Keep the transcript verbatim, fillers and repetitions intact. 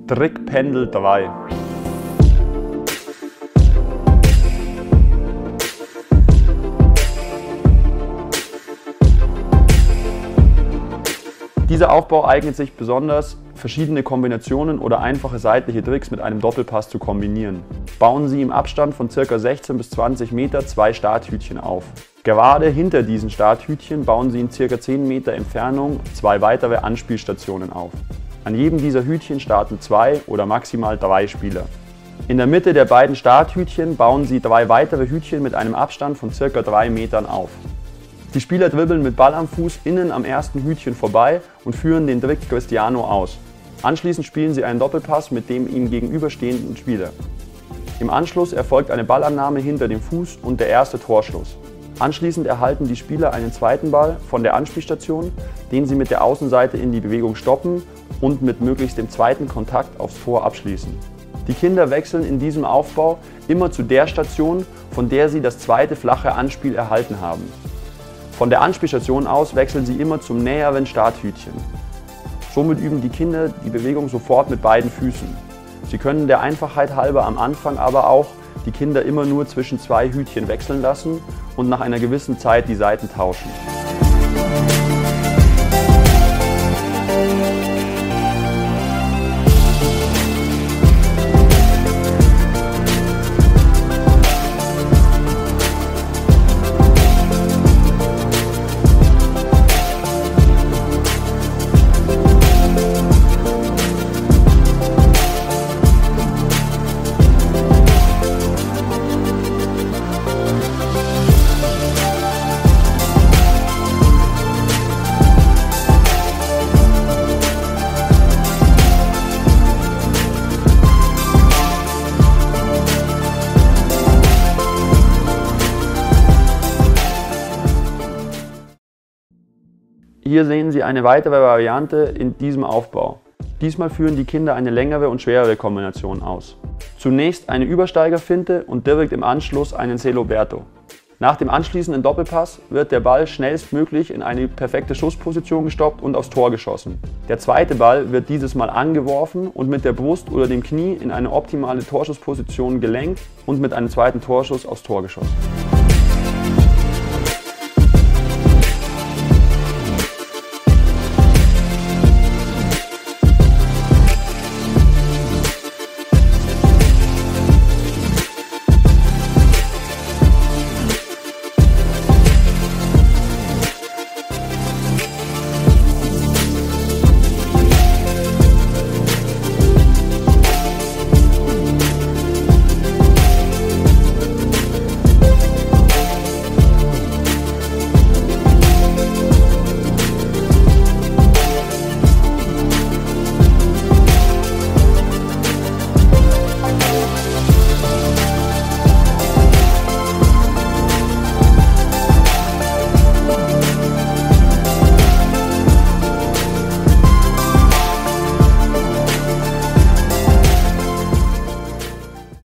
Trick Pendel drei. Dieser Aufbau eignet sich besonders, verschiedene Kombinationen oder einfache seitliche Tricks mit einem Doppelpass zu kombinieren. Bauen Sie im Abstand von ca. sechzehn bis zwanzig Meter zwei Starthütchen auf. Gerade hinter diesen Starthütchen bauen Sie in ca. zehn Meter Entfernung zwei weitere Anspielstationen auf. An jedem dieser Hütchen starten zwei oder maximal drei Spieler. In der Mitte der beiden Starthütchen bauen Sie drei weitere Hütchen mit einem Abstand von ca. drei Metern auf. Die Spieler dribbeln mit Ball am Fuß innen am ersten Hütchen vorbei und führen den Trick Cristiano aus. Anschließend spielen sie einen Doppelpass mit dem ihm gegenüberstehenden Spieler. Im Anschluss erfolgt eine Ballannahme hinter dem Fuß und der erste Torschluss. Anschließend erhalten die Spieler einen zweiten Ball von der Anspielstation, den sie mit der Außenseite in die Bewegung stoppen und mit möglichst dem zweiten Kontakt aufs Tor abschließen. Die Kinder wechseln in diesem Aufbau immer zu der Station, von der sie das zweite flache Anspiel erhalten haben. Von der Anspielstation aus wechseln sie immer zum näheren Starthütchen. Somit üben die Kinder die Bewegung sofort mit beiden Füßen. Sie können der Einfachheit halber am Anfang aber auch die Kinder immer nur zwischen zwei Hütchen wechseln lassen und nach einer gewissen Zeit die Seiten tauschen. Hier sehen Sie eine weitere Variante in diesem Aufbau. Diesmal führen die Kinder eine längere und schwerere Kombination aus. Zunächst eine Übersteigerfinte und direkt im Anschluss einen Celoberto. Nach dem anschließenden Doppelpass wird der Ball schnellstmöglich in eine perfekte Schussposition gestoppt und aufs Tor geschossen. Der zweite Ball wird dieses Mal angeworfen und mit der Brust oder dem Knie in eine optimale Torschussposition gelenkt und mit einem zweiten Torschuss aufs Tor geschossen.